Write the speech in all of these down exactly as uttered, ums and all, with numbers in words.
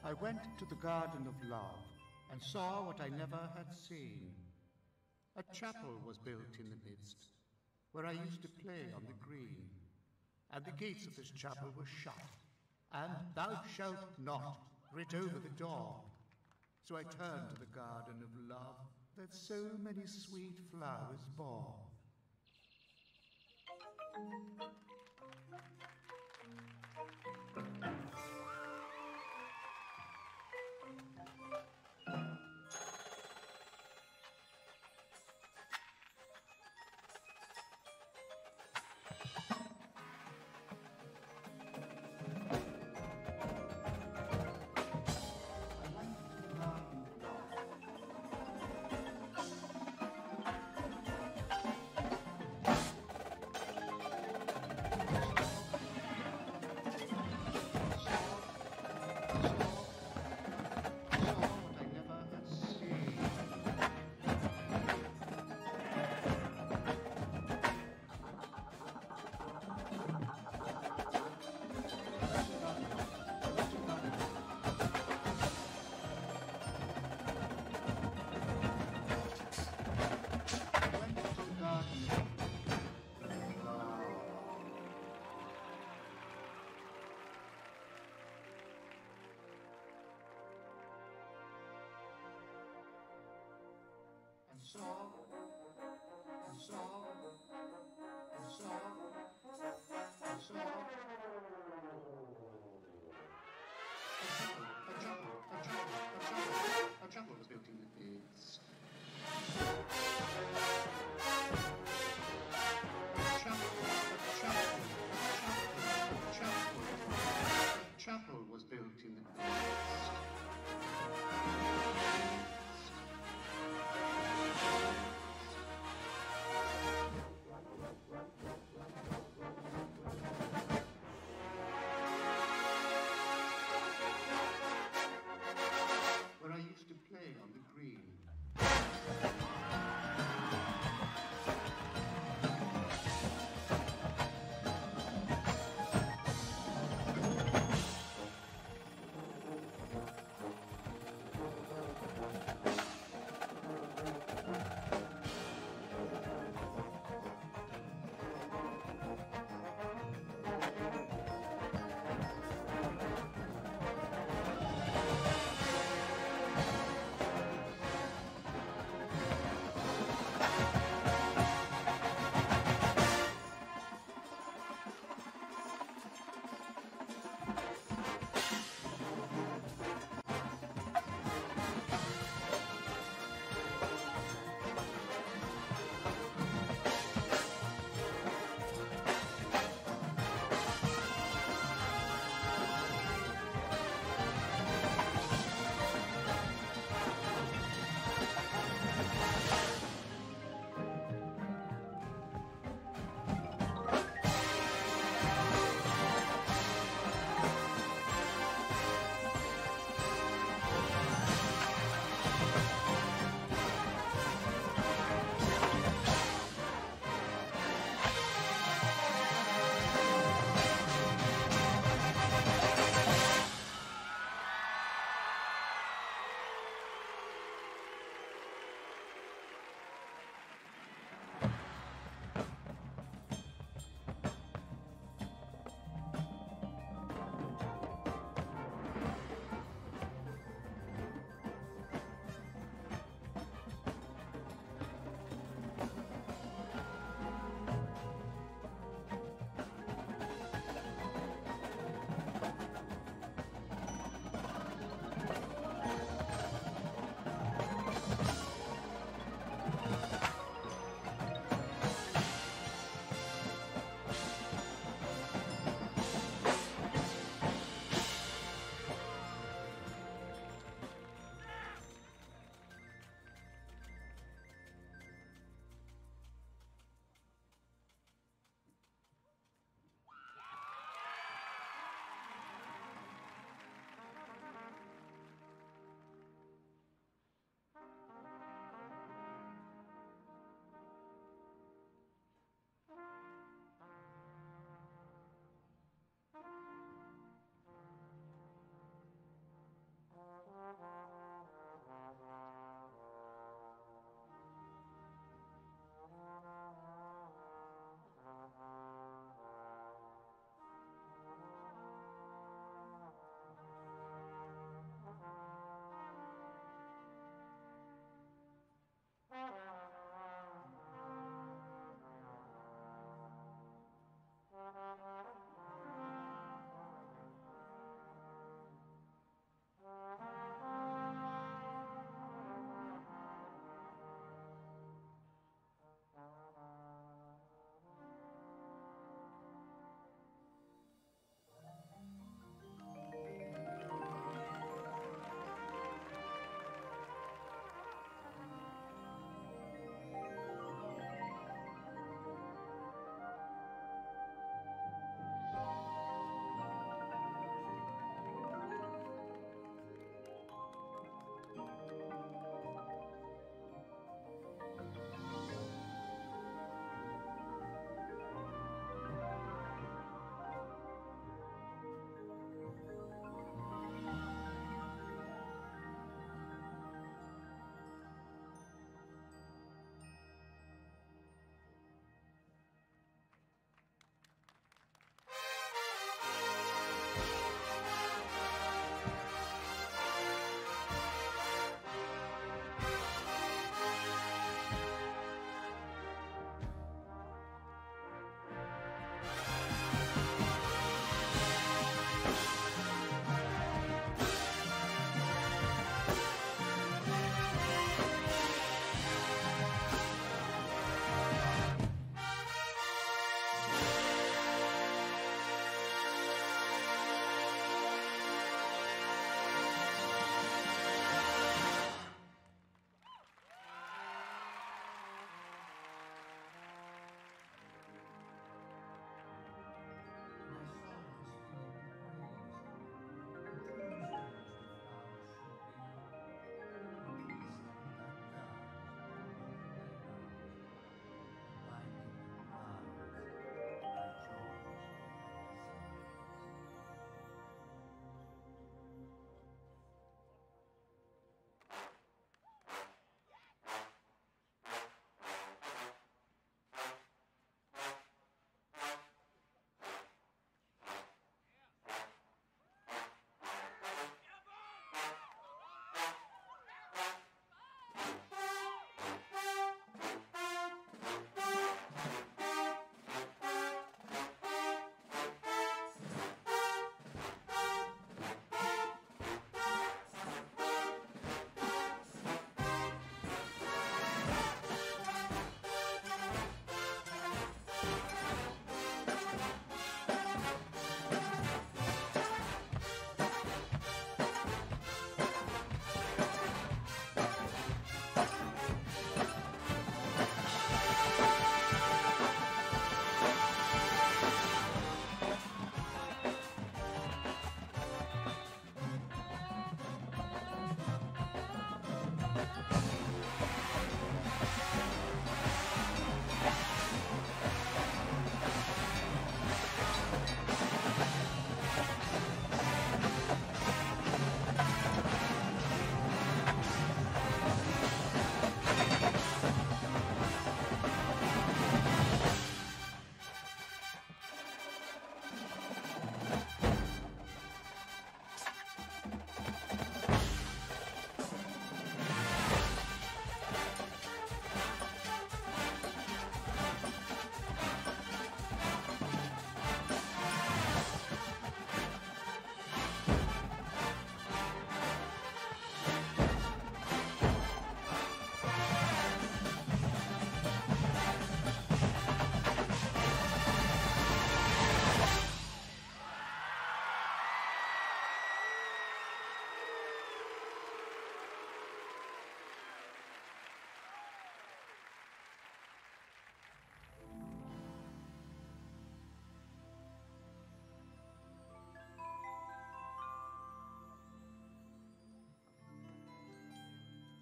I went to the garden of love and saw what I never had seen. A chapel was built in the midst, where I used to play on the green. And the gates of this chapel were shut, and thou shalt not writ over the door. So I turned to the garden of love that so many sweet flowers bore. And saw, and saw, and saw, and saw. A chapel, a chapel, a chapel, a chapel was built in the midst. A chapel, a chapel, a chapel, a chapel, a chapel was built in the midst. Where I used to play on the green.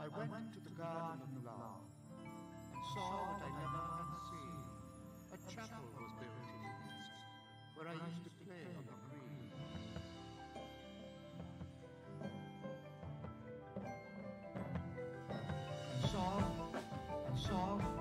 I went to the garden of love and saw what I never had seen. A chapel was built in the midst, where I used to play on the green. And saw, and saw